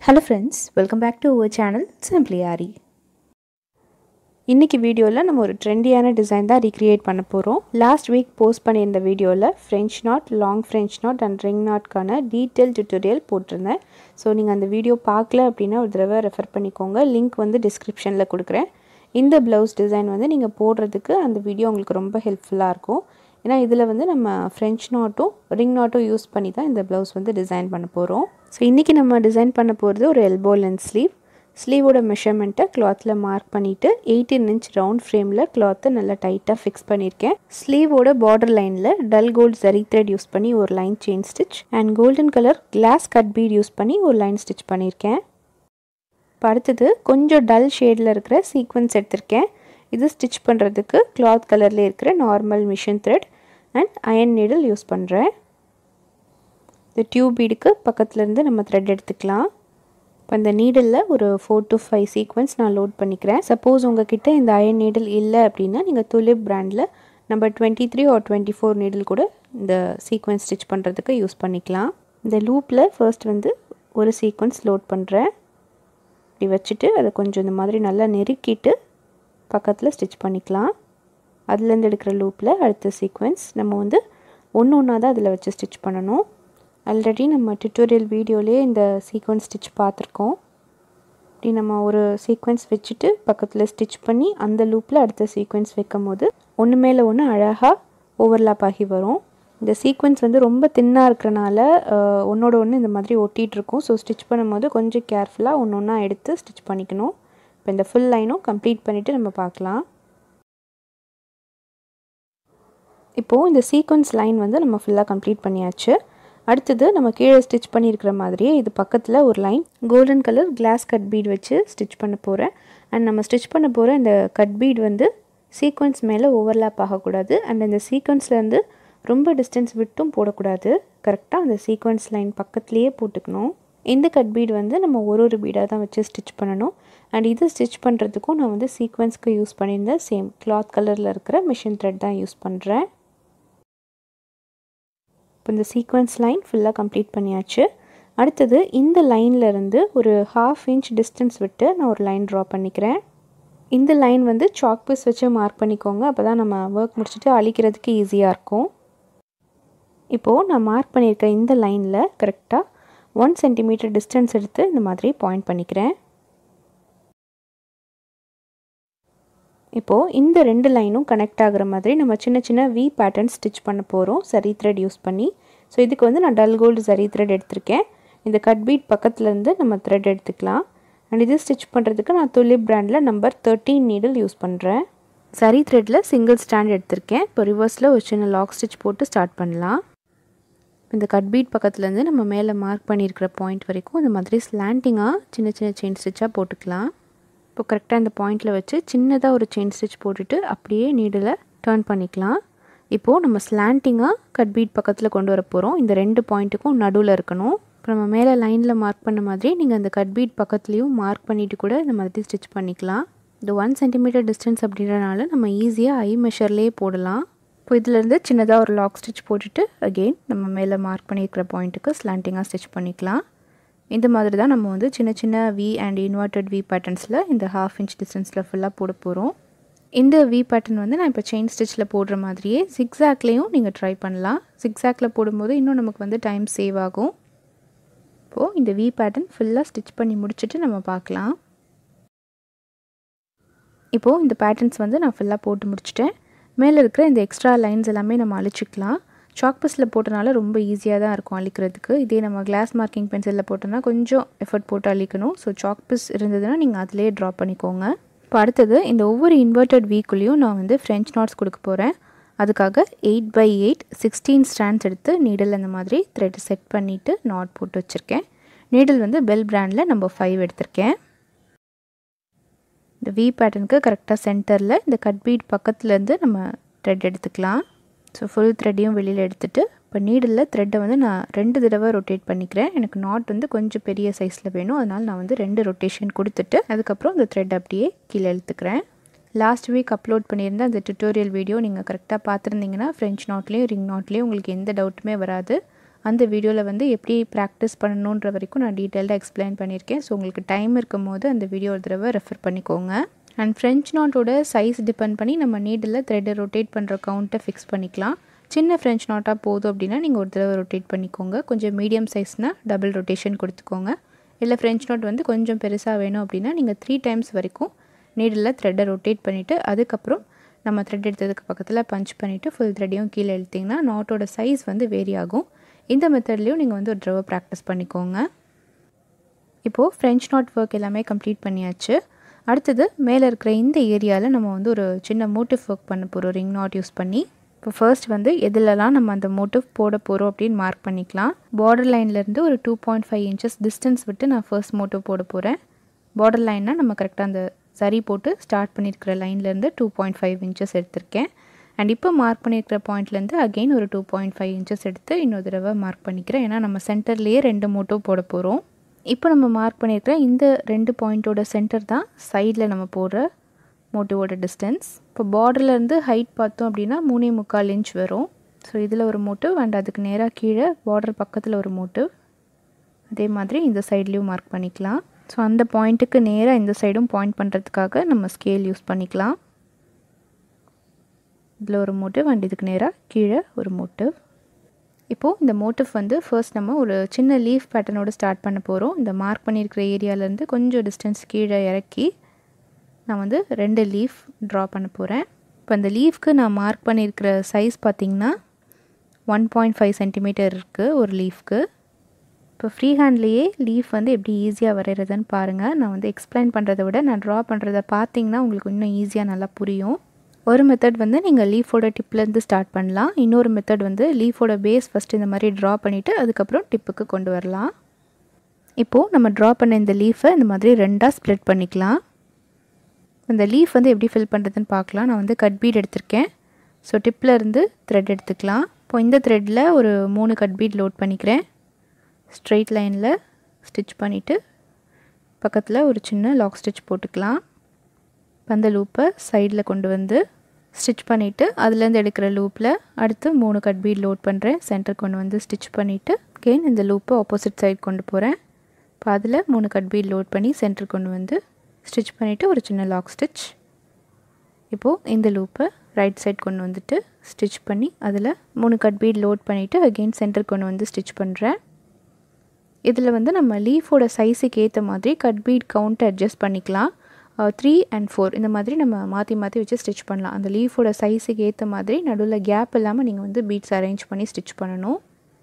Hello friends, welcome back to our channel Simply Aari. இன்னைக்கு வீடியோல நம்ம ஒரு ட்ரெண்டியான டிசைன் தான் ரீக்ரியேட் பண்ண போறோம். லாஸ்ட் வீக் போஸ்ட் பண்ணியிருந்த வீடியோல French knot, long French knot and ring knot கான டீடைல் டியூட்டோரியல் போட்டுருந்தேன். சோ நீங்க அந்த வீடியோ பார்க்கல அப்படினா ஒரு தடவை ரெஃபர் பண்ணிக்கோங்க. லிங்க் வந்து டிஸ்கிரிப்ஷன்ல கொடுக்கிறேன். இந்த blouse டிசைன் வந்து நீங்க போடுறதுக்கு அந்த வீடியோ உங்களுக்கு ரொம்ப ஹெல்ப்ஃபுல்லா இருக்கும். ஏனா இதுல வந்து நம்ம French knot-உம் ring knot-உம் யூஸ் பண்ணி தான் இந்த blouse வந்து டிசைன் பண்ண போறோம். சோ இன்னைக்கு நம்ம டிசைன் பண்ண போறது ஒரு elbow length sleeve. Sleeve oda measurement cloth la mark பண்ணிட்டு 18 inch round frame la cloth நல்லா டைட்டா fix பண்ணிருக்கேன். Sleeve oda border line la dull gold zari thread use பண்ணி ஒரு line chain stitch and golden color glass cut bead use பண்ணி ஒரு line stitch பண்ணிருக்கேன். அடுத்து கொஞ்சம் dull shade ல இருக்கிற sequence எடுத்துர்க்கேன். இது stitch பண்றதுக்கு cloth color ல இருக்கிற normal machine thread and iron needle use பண்றேன். இந்த tube bead க்கு பக்கத்துல இருந்து நம்ம thread எடுத்துக்கலாம். அந்த நீடில்ல ஒரு 4 to 5 சீக்வென்ஸ் நான் லோட் பண்ணிக்கிறேன். சப்போஸ் உங்ககிட்ட இந்த அயன் நீடில் இல்ல அப்படினா நீங்க துலிப் பிராண்ட்ல நம்பர் 23 or 24 நீடில் கூட இந்த சீக்வென்ஸ் ஸ்டிட்ச் பண்றதுக்கு யூஸ் பண்ணிக்கலாம். இந்த லூப்ல ஃபர்ஸ்ட் வந்து ஒரு சீக்வென்ஸ் லோட் பண்றேன். இப்படி வச்சிட்டு அதை கொஞ்சம் இந்த மாதிரி நல்லா நெருக்கிட்டு பக்கத்துல ஸ்டிட்ச் பண்ணிக்கலாம். அதுல இருந்து எடுக்கிற லூப்ல அடுத்த சீக்வென்ஸ் நம்ம வந்து ஒவ்வொண்ணா தான் அதுல வச்சு ஸ்டிட்ச் பண்ணனும். ஆல்ரெடி நம்ம டியூட்டோரியல் வீடியோலயே இந்த சீக்வென்ஸ் ஸ்டிட்ச் பார்த்திருக்கோம். இப்படி நம்ம ஒரு சீக்வென்ஸ் வெச்சிட்டு பக்கத்துல ஸ்டிட்ச் பண்ணி அந்த லூப்ல அடுத்த சீக்வென்ஸ் வைக்கும்போது ஒண்ணு மேல ஒண்ணு அழகா ஓவர்லாப் ஆகி வரும். இந்த சீக்வென்ஸ் வந்து ரொம்ப தின்னா இருக்கறனால ஒண்ணோட ஒண்ணு இந்த மாதிரி ஒட்டிட்டு இருக்கும். சோ ஸ்டிட்ச் பண்ணும்போது கொஞ்சம் கேர்ஃபுல்லா ஒவ்வொண்ணா எடுத்து ஸ்டிட்ச் பண்ணிக்கணும். இப்போ இந்த ஃபுல் லைனும் கம்ப்ளீட் பண்ணிட்டு நம்ம பார்க்கலாம். இப்போ இந்த சீக்வென்ஸ் லைன் வந்து நம்ம ஃபுல்லா கம்ப்ளீட் பண்ணியாச்சு. அடுத்து நம்ம கீழ ஸ்டிட்ச் பண்ணியிருக்கிற மாதிரியே இது பக்கத்துல ஒரு line golden colour glass cut bead வச்சு ஸ்டிட்ச் பண்ண போறேன். and நம்ம ஸ்டிட்ச் பண்ண போற இந்த கட் பீட் வந்து சீக்வென்ஸ் மேல ஓவர்லாப் ஆக கூடாது. and இந்த சீக்வென்ஸ்ல இருந்து ரொம்ப டிஸ்டன்ஸ் விட்டும் போட கூடாது. கரெக்ட்டா அந்த சீக்வென்ஸ் லைன் பக்கத்துலயே போட்டுக்கணும். இந்த கட் பீட் வந்து நம்ம ஒரு பீடா தான் வச்சு ஸ்டிட்ச் பண்ணனும். and இது ஸ்டிட்ச் பண்றதுக்கு நான் வந்து சீக்வென்ஸ்க்கு யூஸ் பண்ணிருந்த சேம் கிளாத் கலர்ல இருக்கிற மெஷின் thread தான் யூஸ் பண்றேன். இப்போ இந்த சீக்வென்ஸ் லைன் ஃபுல்லா கம்ப்ளீட் பண்ணியாச்சு. அடுத்து இந்த லைன்ல இருந்து ஒரு 1/2 inch டிஸ்டன்ஸ் விட்டு நான் ஒரு லைன் டிரா பண்ணிக்கிறேன். இந்த லைன் வந்து சாக் பீஸ் வச்சு மார்க் பண்ணிக்கோங்க. அப்பதான் நம்ம வர்க் முடிச்சிட்டு அழிக்கிறதுக்கு ஈஸியா இருக்கும். இப்போ நான் மார்க் பண்ணிருக்க இந்த லைன்ல கரெக்ட்டா 1 cm டிஸ்டன்ஸ் எடுத்து இந்த மாதிரி பாயிண்ட் பண்ணிக்கிறேன். இப்போ இந்த ரெண்டு லைனும் கனெக்ட் ஆகுற மாதிரி நம்ம சின்ன சின்ன V பேட்டர்ன் ஸ்டிட்ச் பண்ண போறோம் சரி thread யூஸ் பண்ணி. சோ இதுக்கு வந்து நான் dull gold zari thread எடுத்துர்க்கேன். இந்த கட் பீட் பக்கத்துல இருந்து நம்ம thread எடுத்துக்கலாம். and இது ஸ்டிட்ச் பண்றதுக்கு நான் துலிப் பிராண்ட்ல நம்பர் 13 நீடில் யூஸ் பண்றேன். zari threadல சிங்கிள் ஸ்டாண்ட் எடுத்துர்க்கேன். இப்போ ரிவர்ஸ்ல ஒரு சின்ன லாக் ஸ்டிட்ச் போட்டு ஸ்டார்ட் பண்ணலாம். இந்த கட் பீட் பக்கத்துல இருந்து நம்ம மேல மார்க் பண்ணியிருக்கிற பாயிண்ட் வரைக்கும் இந்த மாதிரி ஸ்லாண்டிங்கா சின்ன சின்ன செயின் ஸ்டிட்சா போட்டுக்கலாம். இப்போ கரெக்ட்டா இந்த பாயிண்ட்ல வச்சு சின்னதா ஒரு செயின் ஸ்டிட்ச் போட்டுட்டு அப்படியே நீடில டர்ன் பண்ணிக்கலாம். இப்போ நம்ம ஸ்லாண்டிங்கா கட் பீட் பக்கத்துல கொண்டு வர போறோம். இந்த ரெண்டு பாயிண்ட்டுக்கும் நடுவுல இருக்கணும். இப்போ நம்ம மேல லைன்ல மார்க் பண்ண மாதிரி நீங்க அந்த கட் பீட் பக்கத்துலயும் மார்க் பண்ணிட்டு கூட இந்த மாதிரி ஸ்டிட்ச் பண்ணிக்கலாம். இந்த 1 cm டிஸ்டன்ஸ் அப்படின்றனால நம்ம ஈஸியா ஐ மெஷர்லயே போடலாம். இப்போ இதுல இருந்து சின்னதா ஒரு லாக் ஸ்டிட்ச் போட்டுட்டு அகைன் நம்ம மேல மார்க் பண்ணியிருக்கிற பாயிண்ட்டுக்கு ஸ்லாண்டிங்கா ஸ்டிட்ச் பண்ணிக்கலாம். இந்த மாதிரி தான் நம்ம வந்து சின்ன சின்ன V and inverted V patternsல இந்த 1/2 inch டிஸ்டன்ஸ்ல ஃபுல்லா போட போறோம். இந்த V pattern வந்து நான் இப்போ செயின் ஸ்டிட்ச்ல போடுற மாதிரியே zigzagலயும் நீங்க ட்ரை பண்ணலாம். zigzagல போடும்போது இன்னும் நமக்கு வந்து டைம் சேவ் ஆகும். இப்போ இந்த V pattern ஃபுல்லா ஸ்டிட்ச் பண்ணி முடிச்சிட்டு நம்ம பார்க்கலாம். இப்போ இந்த பேட்டர்ன்ஸ் வந்து நான் ஃபுல்லா போட்டு முடிச்சிட்டேன். மேல இருக்கிற இந்த எக்ஸ்ட்ரா லைன்ஸ் எல்லாமே நம்ம அழிச்சிக்கலாம். சாக் பீஸ்ல போட்டனால ரொம்ப ஈஸியா தான் இருக்கும் அழிக்கிறதுக்கு. இதே நம்ம கிளாஸ் மார்க்கிங் பென்சில்ல போட்டனா கொஞ்சம் எஃபோர்ட் போட்டு அழிக்கணும். சோ சாக் பீஸ் இருந்ததுனா நீங்க அதிலேயே டிரா பண்ணிக்கோங்க. இப்போ அடுத்து இந்த ஒவ்வொரு இன்வெர்ட்டட் வீக்குலயும் நான் வந்து French knots கொடுக்க போறேன். அதுக்காக 8x8 16 ஸ்ட்ராண்ட்ஸ் எடுத்து நீடில் அந்த மாதிரி thread செட் பண்ணிட்டு knot போட்டு வச்சிருக்கேன். நீடில் வந்து பெல் பிராண்ட்ல நம்பர் 5 எடுத்துர்க்கேன். இந்த V பேட்டர்னுக்கு கரெக்ட்டா சென்டர்ல இந்த கட் பீட் பக்கத்துல இருந்து நம்ம thread எடுத்துக்கலாம். சோ ஃபுல் threadயும் வெளியில எடுத்துட்டு இப்போ நீடில்ல thread வந்து நான் 2 தடவை ரொட்டேட் பண்ணிக்கிறேன். எனக்கு knot வந்து கொஞ்சம் பெரிய சைஸ்ல வேணும். அதனால நான் வந்து 2 ரொட்டேஷன் கொடுத்துட்டு அதுக்கு அப்புறம் இந்த thread அப்படியே கீழ இழுத்துக்கிறேன். லாஸ்ட் வீக் அப்லோட் பண்ணியிருந்த அந்த டியூட்டோரியல் வீடியோ நீங்க கரெக்ட்டா பார்த்திருந்தீங்கன்னா French knotலயும் ring knotலயும் உங்களுக்கு எந்த டவுட்டுமே வராது. அந்த வீடியோவில் வந்து எப்படி ப்ராக்டிஸ் பண்ணணுன்ற வரைக்கும் நான் டீட்டெயில்டாக எக்ஸ்பிளைன் பண்ணியிருக்கேன். ஸோ உங்களுக்கு டைம் இருக்கும் போது அந்த வீடியோ ஒரு தடவை ரெஃபர் பண்ணிக்கோங்க. அண்ட் ஃப்ரெஞ்ச் நாட்டோட சைஸ் டிபெண்ட் பண்ணி நம்ம நீடில் த்ரெட்டை ரொட்டேட் பண்ணுற கவுண்ட்டை ஃபிக்ஸ் பண்ணிக்கலாம். சின்ன ஃப்ரெஞ்ச் நாட்டாக போதும் அப்படின்னா நீங்கள் ஒரு தடவை ரொட்டேட் பண்ணிக்கோங்க. கொஞ்சம் மீடியம் சைஸ்னால் டபுள் ரொட்டேஷன் கொடுத்துக்கோங்க. இல்லை ஃப்ரெஞ்ச் நாட் வந்து கொஞ்சம் பெருசாக வேணும் அப்படின்னா நீங்கள் 3 டைம்ஸ் வரைக்கும் நீடில் த்ரெட்டை ரொட்டேட் பண்ணிவிட்டு அதுக்கப்புறம் நம்ம த்ரெட் எடுத்ததுக்கு பக்கத்தில் பஞ்ச் பண்ணிவிட்டு ஃபுல் த்ரெட்டையும் கீழே இழுத்திங்கன்னா நாட்டோட சைஸ் வந்து வேரி ஆகும். இந்த மெத்தட்லேயும் நீங்கள் வந்து ஒரு தடவை ப்ராக்டிஸ் பண்ணிக்கோங்க. இப்போது ஃப்ரெஞ்ச் நாட் ஒர்க் எல்லாமே கம்ப்ளீட் பண்ணியாச்சு. அடுத்தது மேலே இருக்கிற இந்த ஏரியாவில் நம்ம வந்து ஒரு சின்ன மோட்டிவ் ஒர்க் பண்ண போகிறோம் ரிங் நாட் யூஸ் பண்ணி. இப்போ ஃபர்ஸ்ட் வந்து எதுலலாம் நம்ம அந்த மோட்டிவ் போட போகிறோம் அப்படின்னு மார்க் பண்ணிக்கலாம். பார்டர் லைன்லேருந்து ஒரு 2.5 inches டிஸ்டன்ஸ் விட்டு நான் ஃபர்ஸ்ட் மோட்டிவ் போட போகிறேன். பார்டர் லைன்னா நம்ம கரெக்டாக அந்த சரி போட்டு ஸ்டார்ட் பண்ணியிருக்கிற லைன்லேருந்து 2.5 inches எடுத்திருக்கேன். அண்ட் இப்போ மார்க் பண்ணியிருக்கிற பாயிண்ட்லேருந்து அகெயின் ஒரு 2.5 inches எடுத்து இன்னொரு தடவை மார்க் பண்ணிக்கிறேன். ஏன்னா நம்ம சென்டர்லேயே 2 மோட்டிவ் போட போகிறோம். இப்போ நம்ம மார்க் பண்ணியிருக்கிற இந்த 2 பாயிண்ட்டோட சென்டர் தான் சைடில் நம்ம போடுற மோட்டிவோட டிஸ்டன்ஸ். இப்போ பார்டர்லேருந்து ஹைட் பார்த்தோம் அப்படின்னா 3.25 inch வரும். ஸோ இதில் ஒரு மோட்டிவ் அண்ட் அதுக்கு நேராக கீழே பார்டர் பக்கத்தில் ஒரு மோட்டிவ். அதே மாதிரி இந்த சைட்லேயும் மார்க் பண்ணிக்கலாம். ஸோ அந்த பாயிண்ட்டுக்கு நேராக இந்த சைடும் பாயிண்ட் பண்ணுறதுக்காக நம்ம ஸ்கேல் யூஸ் பண்ணிக்கலாம். இதில் ஒரு மோட்டிவ் அண்ட் இதுக்கு நேராக கீழே ஒரு மோட்டிவ். இப்போது இந்த மோட்டிவ் வந்து ஃபர்ஸ்ட் நம்ம ஒரு சின்ன லீஃப் பேட்டர்னோடு ஸ்டார்ட் பண்ண போகிறோம். இந்த மார்க் பண்ணியிருக்கிற ஏரியாவிலேருந்து கொஞ்சம் டிஸ்டன்ஸ் கீழே இறக்கி நான் வந்து 2 லீஃப் ட்ரா பண்ண போகிறேன். இப்போ அந்த லீஃப்க்கு நான் மார்க் பண்ணியிருக்கிற சைஸ் பார்த்திங்கன்னா 1.5 cm இருக்குது ஒரு லீஃப்க்கு. இப்போ ஃப்ரீ ஹேண்ட்லேயே லீஃப் வந்து எப்படி ஈஸியாக வரைகிறதுன்னு பாருங்கள். நான் வந்து எக்ஸ்பிளைன் பண்ணுறத விட நான் ட்ரா பண்ணுறத பார்த்திங்கன்னா உங்களுக்கு இன்னும் ஈஸியாக நல்லா புரியும். ஒரு மெத்தட் வந்து நீங்கள் லீஃபோட டிப்லேருந்து ஸ்டார்ட் பண்ணலாம். இன்னொரு மெத்தட் வந்து லீஃபோட பேஸ் ஃபஸ்ட்டு இந்த மாதிரி ட்ரா பண்ணிவிட்டு அதுக்கப்புறம் டிப்புக்கு கொண்டு வரலாம். இப்போது நம்ம ட்ரா பண்ண இந்த லீஃபை இந்த மாதிரி 2ஆக ஸ்ப்ளிட் பண்ணிக்கலாம். இந்த லீஃப் வந்து எப்படி ஃபில் பண்ணுறதுன்னு பார்க்கலாம். நான் வந்து கட் பீட் எடுத்திருக்கேன். ஸோ டிப்பில் இருந்து த்ரெட் எடுத்துக்கலாம். இப்போ இந்த த்ரெட்டில் ஒரு 3 கட் பீட் லோட் பண்ணிக்கிறேன். ஸ்ட்ரெயிட் லைனில் ஸ்டிச் பண்ணிவிட்டு பக்கத்தில் ஒரு சின்ன லாக் ஸ்டிச் போட்டுக்கலாம். அந்த லூப்பை சைடில் கொண்டு வந்து ஸ்டிச் பண்ணிவிட்டு அதுலேருந்து எடுக்கிற லூப்பில் அடுத்து 3 கட் பீட் லோட் பண்ணுறேன். சென்டர் கொண்டு வந்து ஸ்டிச் பண்ணிவிட்டு அகெயின் இந்த லூப்பை ஆப்போசிட் சைட் கொண்டு போகிறேன். இப்போ அதில் 3 கட் பீட் லோட் பண்ணி சென்டர் கொண்டு வந்து ஸ்டிச் பண்ணிவிட்டு ஒரு சின்ன லாக் ஸ்டிச். இப்போது இந்த லூப்பை ரைட் சைட் கொண்டு வந்துட்டு ஸ்டிச் பண்ணி அதில் 3 கட் பீட் லோட் பண்ணிவிட்டு அகெயின் சென்டர் கொண்டு வந்து ஸ்டிச் பண்ணுறேன். இதில் வந்து நம்ம லீஃபோட சைஸுக்கு ஏற்ற மாதிரி கட் பீட் கவுண்ட்டை அட்ஜஸ்ட் பண்ணிக்கலாம். 3 and 4 இந்த மாதிரி நம்ம மாற்றி மாற்றி வச்சு ஸ்டிச் பண்ணலாம். அந்த லீஃபோட சைஸுக்கு ஏற்ற மாதிரி நடுவில் கேப் இல்லாமல் நீங்கள் வந்து பீட்ஸ் அரேஞ்ச் பண்ணி ஸ்டிச் பண்ணணும்.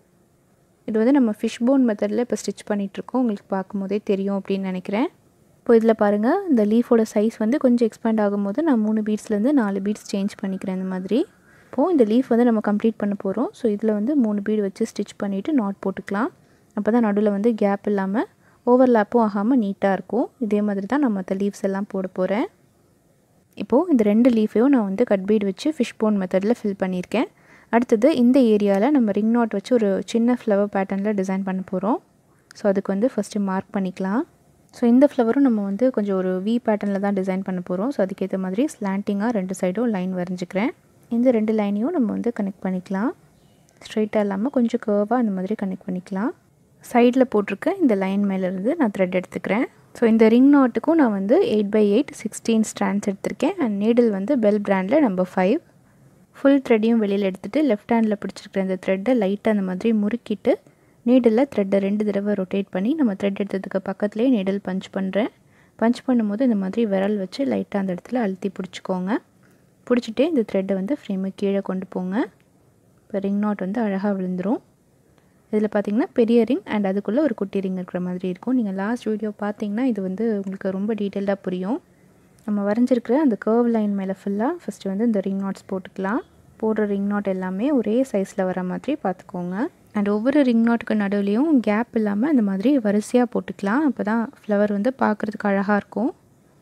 இது வந்து நம்ம ஃபிஷ் போன் மெத்தடில் இப்போ ஸ்டிச் பண்ணிகிட்ருக்கோம். உங்களுக்கு பார்க்கும்போதே தெரியும் அப்படின்னு நினைக்கிறேன். இப்போ இதில் பாருங்கள் இந்த லீஃபோட சைஸ் வந்து கொஞ்சம் எக்ஸ்பேண்ட் ஆகும்போது நான் 3 பீட்ஸ்லேருந்து 4 பீட்ஸ் சேஞ்ச் பண்ணிக்கிறேன் இந்த மாதிரி. இப்போது இந்த லீஃப் வந்து நம்ம கம்ப்ளீட் பண்ண போகிறோம். ஸோ இதில் வந்து 3 பீட் வச்சு ஸ்டிச் பண்ணிவிட்டு நாட் போட்டுக்கலாம். அப்போ தான் நடுவில் வந்து கேப் இல்லாமல் ஓவர்லாப்பும் ஆகாமல் நீட்டாக இருக்கும். இதே மாதிரி தான் நான் மற்ற லீவ்ஸ் எல்லாம் போட போகிறேன். இப்போது இந்த 2 லீஃபையும் நான் வந்து கட் பீட் வச்சு ஃபிஷ் போன் மெத்தடில் ஃபில் பண்ணியிருக்கேன். அடுத்தது இந்த ஏரியாவில் நம்ம ரிங் நாட் வச்சு ஒரு சின்ன ஃப்ளவர் பேட்டர்னில் டிசைன் பண்ண போகிறோம். ஸோ அதுக்கு வந்து ஃபஸ்ட்டு மார்க் பண்ணிக்கலாம். ஸோ இந்த ஃப்ளவரும் நம்ம வந்து கொஞ்சம் ஒரு வி பேட்டர்னில் தான் டிசைன் பண்ண போகிறோம். ஸோ அதுக்கேற்ற மாதிரி ஸ்லாண்டிங்காக 2 சைடும் லைன் வரைஞ்சிக்கிறேன். இந்த 2 லைனையும் நம்ம வந்து கனெக்ட் பண்ணிக்கலாம். ஸ்ட்ரெயிட்டாக இல்லாமல் கொஞ்சம் கர்வாக அந்த மாதிரி கனெக்ட் பண்ணிக்கலாம். சைடில் போட்டிருக்க இந்த லைன் மேலேருந்து நான் த்ரெட் எடுத்துக்கிறேன். ஸோ இந்த ரிங் நாட்டுக்கும் நான் வந்து 8x8 16 ஸ்ட்ராண்ட்ஸ் எடுத்திருக்கேன். அண்ட் நீடில் வந்து பெல் பிராண்டில் நம்பர் 5. ஃபுல் த்ரெட்டையும் வெளியில் எடுத்துகிட்டு லெஃப்ட் ஹேண்டில் பிடிச்சிருக்கிற இந்த த்ரெட்டை லைட்டாக அந்த மாதிரி முறுக்கிட்டு நீடில் த்ரெட்டை 2 தடவை ரொட்டேட் பண்ணி நம்ம த்ரெட் எடுத்ததுக்கு பக்கத்துலேயே நீடில் பஞ்ச் பண்ணுறேன். பஞ்ச் பண்ணும்போது இந்த மாதிரி விரல் வச்சு லைட்டாக அந்த இடத்துல அழுத்தி பிடிச்சிக்கோங்க. பிடிச்சிட்டே இந்த த்ரெட்டை வந்து ஃப்ரேமை கீழே கொண்டு போங்க. இப்போ ரிங் நாட் வந்து அழகாக விழுந்துடும். இதில் பார்த்திங்கன்னா பெரிய ரிங் அண்ட் அதுக்குள்ளே ஒரு குட்டி ரிங் இருக்கிற மாதிரி இருக்கும். நீங்கள் லாஸ்ட் வீடியோ பார்த்தீங்கன்னா இது வந்து உங்களுக்கு ரொம்ப டீட்டெயில்டாக புரியும். நம்ம வரைஞ்சிருக்கிற அந்த கர்வ் லைன் மேலே ஃபுல்லாக ஃபஸ்ட்டு வந்து இந்த ரிங் நாட்ஸ் போட்டுக்கலாம். போடுற ரிங் நாட் எல்லாமே ஒரே சைஸில் வர மாதிரி பார்த்துக்கோங்க. அண்ட் ஒவ்வொரு ரிங் நாட்டுக்கு நடுவுலையும் கேப் இல்லாமல் இந்த மாதிரி வரிசையாக போட்டுக்கலாம். அப்போ தான் ஃப்ளவர் வந்து பார்க்குறதுக்கு அழகாக இருக்கும்.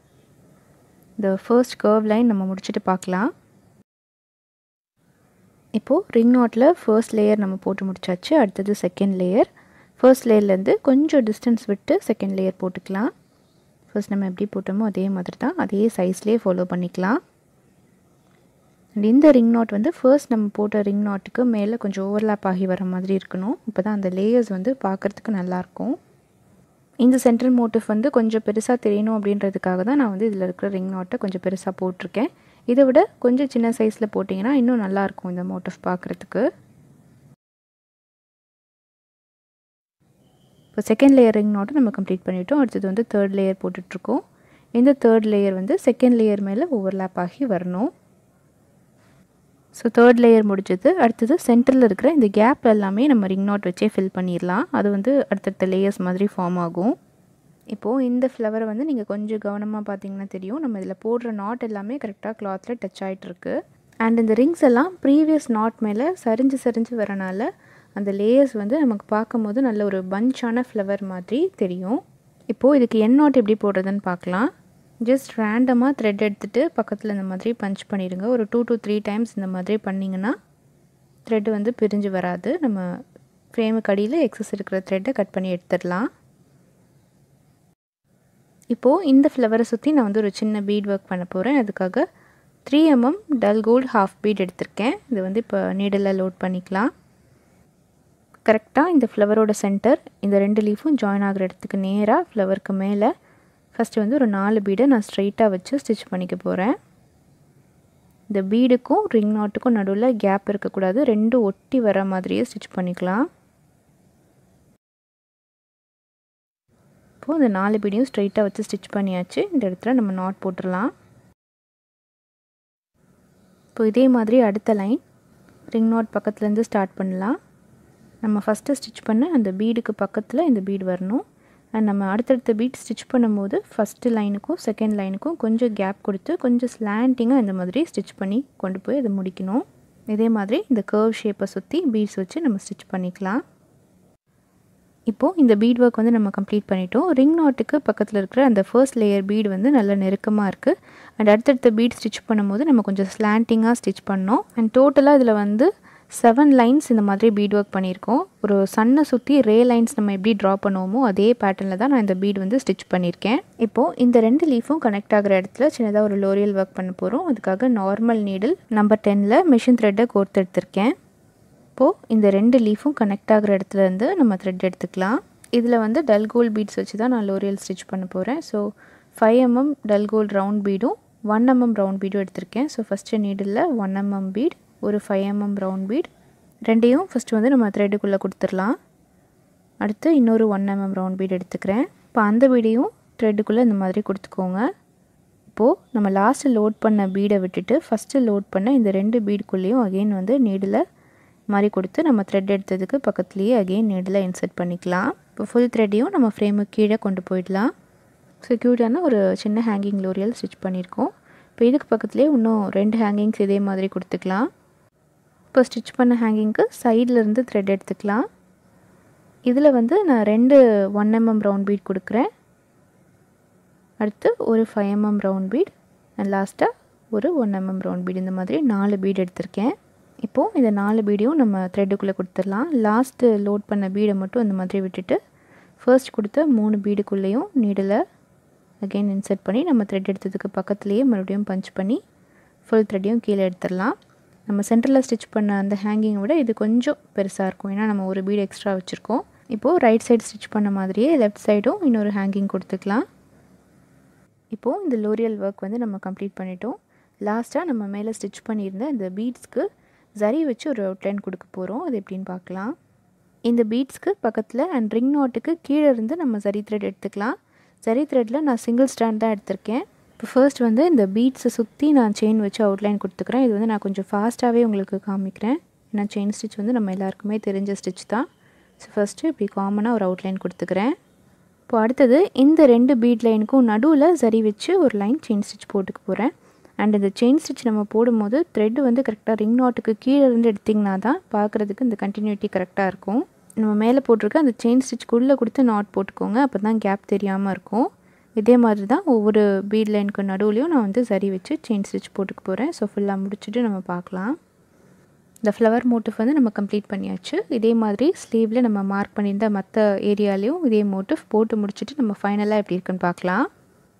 இந்த ஃபர்ஸ்ட் கர்வ் லைன் நம்ம முடிச்சுட்டு பார்க்கலாம். இப்போது ரிங் நாட்டில் ஃபர்ஸ்ட் லேயர் நம்ம போட்டு முடிச்சாச்சு. அடுத்தது செகண்ட் லேயர். ஃபர்ஸ்ட் லேயர்லேருந்து கொஞ்சம் டிஸ்டன்ஸ் விட்டு செகண்ட் லேயர் போட்டுக்கலாம். ஃபர்ஸ்ட் நம்ம எப்படி போட்டோமோ அதே மாதிரி தான், அதே சைஸ்லேயே ஃபாலோ பண்ணிக்கலாம். இந்த ரிங் நாட் வந்து ஃபர்ஸ்ட் நம்ம போட்ட ரிங் நாட்டுக்கு மேலே கொஞ்சம் ஓவர்லாப் ஆகி வர மாதிரி இருக்கணும். இப்போ தான் அந்த லேயர்ஸ் வந்து பார்க்குறதுக்கு நல்லாயிருக்கும். இந்த சென்ட்ரல் மோட்டிவ் வந்து கொஞ்சம் பெருசாக தெரியணும் அப்படின்றதுக்காக தான் நான் வந்து இதில் இருக்கிற ரிங் நாட்டை கொஞ்சம் பெருசாக போட்டிருக்கேன். இதை விட கொஞ்சம் சின்ன சைஸில் போட்டிங்கன்னா இன்னும் நல்லாயிருக்கும் இந்த மோட்டிவ் பார்க்குறதுக்கு. இப்போ செகண்ட் லேயர் ரிங் நாட்டை நம்ம கம்ப்ளீட் பண்ணிவிட்டோம். அடுத்தது வந்து தேர்ட் லேயர் போட்டுட்ருக்கோம். இந்த தேர்ட் லேயர் வந்து செகண்ட் லேயர் மேலே ஓவர்லாப் ஆகி வரணும். ஸோ தேர்ட் லேயர் முடிஞ்சது. அடுத்தது சென்டரில் இருக்கிற இந்த கேப் எல்லாமே நம்ம ரிங் நாட் வச்சே ஃபில் பண்ணிடலாம். அது வந்து அடுத்தடுத்த லேயர்ஸ் மாதிரி ஃபார்ம் ஆகும். இப்போது இந்த ஃப்ளவரை வந்து நீங்கள் கொஞ்சம் கவனமாக பார்த்தீங்கன்னா தெரியும், நம்ம இதில் போடுற நாட் எல்லாமே கரெக்டாக கிளாத்தில் டச் ஆகிட்டுருக்கு. அண்ட் இந்த ரிங்ஸ் எல்லாம் ப்ரீவியஸ் நாட் மேலே சரிஞ்சு வரனால அந்த லேயர்ஸ் வந்து நமக்கு பார்க்கும் போது நல்ல ஒரு பஞ்சான ஃப்ளவர் மாதிரி தெரியும். இப்போது இதுக்கு என் நாட் எப்படி போடுறதுன்னு பார்க்கலாம். ஜஸ்ட் ரேண்டமாக த்ரெட் எடுத்துகிட்டு பக்கத்தில் இந்த மாதிரி பஞ்ச் பண்ணிடுங்க. ஒரு 2 to 3 டைம்ஸ் இந்த மாதிரி பண்ணிங்கன்னா த்ரெட் வந்து பிரிஞ்சு வராது. நம்ம ஃப்ரேமுக்கு அடியில் எக்ஸஸ் இருக்கிற த்ரெட்டை கட் பண்ணி எடுத்துடலாம். இப்போது இந்த ஃப்ளவரை சுற்றி நான் வந்து ஒரு சின்ன பீட் ஒர்க் பண்ண போகிறேன். அதுக்காக 3 mm dull gold half bead எடுத்திருக்கேன். இது வந்து இப்போ நீடில் லோட் பண்ணிக்கலாம். கரெக்டாக இந்த ஃப்ளவரோட சென்டர் இந்த 2 லீஃபும் ஜாயின் ஆகிற இடத்துக்கு நேராக ஃப்ளவருக்கு மேலே ஃபஸ்ட்டு வந்து ஒரு 4 பீடை நான் ஸ்ட்ரைட்டாக வச்சு ஸ்டிச் பண்ணிக்க போகிறேன். இந்த பீடுக்கும் ரிங் நாட்டுக்கும் நடுவில் கேப் இருக்கக்கூடாது. ரெண்டும் ஒட்டி வர மாதிரியே ஸ்டிச் பண்ணிக்கலாம். இப்போது இந்த 4 பீடையும் ஸ்ட்ரைட்டாக வச்சு ஸ்டிச் பண்ணியாச்சு. இந்த இடத்துல நம்ம நாட் போட்டுடலாம். இப்போ இதே மாதிரி அடுத்த லைன் ரிங் நாட் பக்கத்துலேருந்து ஸ்டார்ட் பண்ணலாம். நம்ம ஃபஸ்ட்டு ஸ்டிச் பண்ண அந்த பீடுக்கு பக்கத்தில் இந்த பீடு வரணும். அண்ட் நம்ம அடுத்தடுத்த பீட் ஸ்டிச் பண்ணும்போது ஃபஸ்ட்டு லைனுக்கும் செகண்ட் லைனுக்கும் கொஞ்சம் கேப் கொடுத்து கொஞ்சம் ஸ்லாண்டிங்காக இந்த மாதிரி ஸ்டிச் பண்ணி கொண்டு போய் அதை முடிக்கணும். இதே மாதிரி இந்த கர்வ் ஷேப்பை சுற்றி பீட்ஸ் வச்சு நம்ம ஸ்டிச் பண்ணிக்கலாம். இப்போது இந்த பீட் ஒர்க் வந்து நம்ம கம்ப்ளீட் பண்ணிட்டோம். ரிங் நாட்டுக்கு பக்கத்தில் இருக்கிற அந்த ஃபர்ஸ்ட் லேயர் பீடு வந்து நல்லா நெருக்கமாக இருக்குது. அண்ட் அடுத்தடுத்த பீட் ஸ்டிச் பண்ணும்போது நம்ம கொஞ்சம் ஸ்லாண்டிங்காக ஸ்டிச் பண்ணோம். அண்ட் டோட்டலாக இதில் வந்து 7 லைன்ஸ் இந்த மாதிரி பீட் ஒர்க் பண்ணியிருக்கோம். ஒரு சன்னை சுற்றி ரே லைன்ஸ் நம்ம எப்படி ட்ரா பண்ணுவோமோ அதே பேட்டர்னில் தான் நான் இந்த பீட் வந்து ஸ்டிச் பண்ணியிருக்கேன். இப்போது இந்த 2 லீஃபும் கனெக்ட் ஆகிற இடத்துல சின்னதாக ஒரு லோரியல் ஒர்க் பண்ண போகிறோம். அதுக்காக நார்மல் நீடில் நம்பர் 10ல் மிஷின் த்ரெட்டை கோர்த்து எடுத்திருக்கேன். இப்போது இந்த 2 லீஃபும் கனெக்ட் ஆகிற இடத்துலேருந்து நம்ம த்ரெட் எடுத்துக்கலாம். இதில் வந்து டல் கோல்ட் பீட்ஸ் வச்சு தான் நான் லோரியல் ஸ்டிச் பண்ண போகிறேன். So 5 mm dull gold round பீடும் 1 mm ரவுண்ட் பீடும் எடுத்திருக்கேன். So first needle 1 mm bead, ஒரு 5 mm ரவுண்ட் பீட், ரெண்டையும் ஃபஸ்ட்டு வந்து நம்ம த்ரெட்டுக்குள்ளே கொடுத்துடலாம். அடுத்து இன்னொரு 1 mm ரவுண்ட் பீட் எடுத்துக்கிறேன். இப்போ அந்த பீடையும் த்ரெட்டுக்குள்ளே இந்த மாதிரி கொடுத்துக்கோங்க. இப்போது நம்ம லாஸ்ட்டு லோட் பண்ண பீடை விட்டுட்டு ஃபஸ்ட்டு லோட் பண்ண இந்த 2 பீடுக்குள்ளேயும் அகெயின் வந்து நீடில் மாதிரி கொடுத்து நம்ம த்ரெட் எடுத்ததுக்கு பக்கத்துலேயே அகெயின் நீடில் இன்சர்ட் பண்ணிக்கலாம். இப்போ ஃபுல் த்ரெட்டையும் நம்ம ஃப்ரேமுக்கு கீழே கொண்டு போயிடலாம். ஸோ க்யூட்டான ஒரு சின்ன ஹேங்கிங் லோரியல் ஸ்டிச் பண்ணியிருக்கோம். இப்போ இதுக்கு பக்கத்துலேயே இன்னும் 2 ஹேங்கிங்ஸ் இதே மாதிரி கொடுத்துக்கலாம். இப்போ ஸ்டிச் பண்ண ஹேங்கிங்க்கு சைட்லேருந்து த்ரெட் எடுத்துக்கலாம். இதில் வந்து நான் 2 1 mm ரவுண்ட் பீட் கொடுக்குறேன். அடுத்து ஒரு 5 mm ரவுண்ட் பீட் அண்ட் லாஸ்ட்டாக ஒரு 1 mm ரவுண்ட் பீட், இந்த மாதிரி 4 பீட் எடுத்திருக்கேன். இப்போது இந்த 4 பீடையும் நம்ம த்ரெட்டுக்குள்ளே கொடுத்துடலாம். லாஸ்ட்டு லோட் பண்ண பீடை மட்டும் இந்த மாதிரி விட்டுட்டு ஃபர்ஸ்ட் கொடுத்த 3 பீடுக்குள்ளேயும் நீடில் அகெயின் இன்சர்ட் பண்ணி நம்ம த்ரெட் எடுத்ததுக்கு பக்கத்துலேயே மறுபடியும் பஞ்ச் பண்ணி ஃபுல் த்ரெட்டையும் கீழே எடுத்துடலாம். நம்ம சென்டரில் ஸ்டிச் பண்ண அந்த ஹேங்கிங்கை விட இது கொஞ்சம் பெருசாக இருக்கும், ஏன்னா நம்ம ஒரு பீடு எக்ஸ்ட்ரா வச்சுருக்கோம். இப்போது ரைட் சைடு ஸ்டிச் பண்ண மாதிரியே லெஃப்ட் சைடும் இன்னொரு ஹேங்கிங் கொடுத்துக்கலாம். இப்போது இந்த லோரியல் ஒர்க் வந்து நம்ம கம்ப்ளீட் பண்ணிட்டோம். லாஸ்ட்டாக நம்ம மேலே ஸ்டிச் பண்ணியிருந்த இந்த பீட்ஸ்க்கு ஜரி வச்சு ஒரு அவுட்லைன் கொடுக்க போகிறோம். அது எப்படின்னு பார்க்கலாம். இந்த பீட்ஸ்க்கு பக்கத்தில் அண்ட் ரிங் நாட்டுக்கு கீழே இருந்து நம்ம ஜரி த்ரெட் எடுத்துக்கலாம். ஜரி த்ரெட்டில் நான் சிங்கிள் ஸ்டாண்ட் தான் எடுத்திருக்கேன். இப்போ ஃபர்ஸ்ட் வந்து இந்த பீட்ஸை சுற்றி நான் செயின் வச்சு அவுட்லைன் கொடுத்துக்கிறேன். இது வந்து நான் கொஞ்சம் ஃபாஸ்ட்டாகவே உங்களுக்கு காமிக்கிறேன், ஏன்னா செயின் ஸ்டிச் வந்து நம்ம எல்லாருக்குமே தெரிஞ்ச ஸ்டிச் தான். ஸோ ஃபஸ்ட்டு இப்படி காமனாக ஒரு அவுட்லைன் கொடுத்துக்கிறேன். இப்போ அடுத்தது இந்த 2 பீட் லைனுக்கும் நடுவில் ஜரி வச்சு ஒரு லைன் செயின் ஸ்டிச் போட்டுக்க போகிறேன். அண்ட் இந்த செயின் ஸ்டிச் நம்ம போடும்போது த்ரெட்டு வந்து கரெக்டாக ரிங் நாட்டுக்கு கீழே இருந்து எடுத்திங்கன்னா தான் பார்க்குறதுக்கு இந்த கண்டினியூட்டி கரெக்டாக இருக்கும். நம்ம மேலே போட்டிருக்க அந்த செயின் ஸ்டிச்சுக்குள்ளே கொடுத்து நாட் போட்டுக்கோங்க, அப்போ தான் கேப் தெரியாமல் இருக்கும். இதே மாதிரி தான் ஒவ்வொரு பீட் லைனுக்கு நடுவுலையும் நான் வந்து சரி வச்சு செயின் ஸ்டிச் போட்டுக்க போகிறேன். ஸோ ஃபுல்லாக முடிச்சுட்டு நம்ம பார்க்கலாம். இந்த ஃப்ளவர் மோட்டிவ் வந்து நம்ம கம்ப்ளீட் பண்ணியாச்சு. இதே மாதிரி ஸ்லீவில் நம்ம மார்க் பண்ணியிருந்த மற்ற ஏரியாலையும் இதே மோட்டிவ் போட்டு முடிச்சுட்டு நம்ம ஃபைனலாக எப்படி இருக்குன்னு பார்க்கலாம்.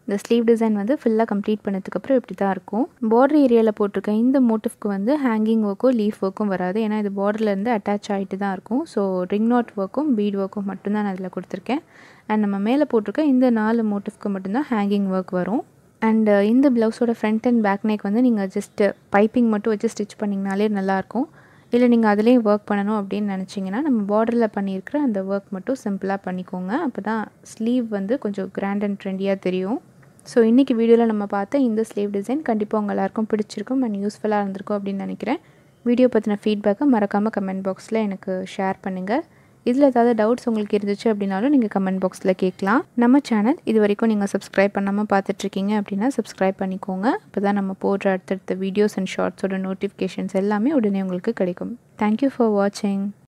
இந்த ஸ்லீவ் டிசைன் வந்து ஃபுல்லாக கம்ப்ளீட் பண்ணதுக்கப்புறம் இப்படி தான் இருக்கும். பார்டர் ஏரியாவில் போட்டிருக்க இந்த மோட்டிவ்க்கு வந்து ஹேங்கிங் ஒர்க்கும் லீஃப் ஒர்க்கும் வராது. ஏன்னா இது பார்டர்லேருந்து அட்டாச் ஆகிட்டு தான் இருக்கும். ஸோ ரிங் நாட் ஒர்க்கும் பீட் ஒர்க்கும் மட்டும்தான் நான் அதில் கொடுத்துருக்கேன். அண்ட் நம்ம மேலே போட்டிருக்க இந்த 4 மோட்டிவ்க்கு மட்டும்தான் ஹேங்கிங் ஒர்க் வரும். அண்ட் இந்த ப்ளவுஸோட ஃப்ரண்ட் அண்ட் பேக் நெக் வந்து நீங்கள் ஜஸ்ட்டு பைப்பிங் மட்டும் வச்சு ஸ்டிச் பண்ணிங்கனாலே நல்லாயிருக்கும். இல்லை நீங்கள் அதிலேயும் ஒர்க் பண்ணணும் அப்படின்னு நினச்சிங்கன்னா நம்ம பார்டரில் பண்ணியிருக்கிற அந்த ஒர்க் மட்டும் சிம்பிளாக பண்ணிக்கோங்க. அப்போ தான் ஸ்லீவ் வந்து கொஞ்சம் கிராண்ட் அண்ட் ட்ரெண்டியாக தெரியும். ஸோ இன்றைக்கி வீடியோவில் நம்ம பார்த்த இந்த ஸ்லீவ் டிசைன் கண்டிப்பாக உங்கள் எல்லாருக்கும் பிடிச்சிருக்கும் அண்ட் யூஸ்ஃபுல்லாக இருந்திருக்கும் அப்படின்னு நினைக்கிறேன். வீடியோ பற்றின ஃபீட்பேக்கை மறக்காமல் கமெண்ட் பாக்ஸில் எனக்கு ஷேர் பண்ணுங்கள். இதில் ஏதாவது டவுட்ஸ் உங்களுக்கு இருந்துச்சு அப்படின்னாலும் நீங்கள் கமெண்ட் பாக்ஸில் கேட்கலாம். நம்ம சேனல் இது வரைக்கும் நீங்கள் சப்ஸ்கிரைப் பண்ணாமல் பார்த்துட்ருக்கீங்க அப்படின்னா சப்ஸ்கிரைப் பண்ணிக்கோங்க. அப்போ தான் நம்ம போடுற அடுத்தடுத்த வீடியோஸ் அண்ட் ஷார்ட்ஸோட நோட்டிஃபிகேஷன்ஸ் எல்லாமே உடனே உங்களுக்கு கிடைக்கும். தேங்க்யூ ஃபார் வாட்சிங்.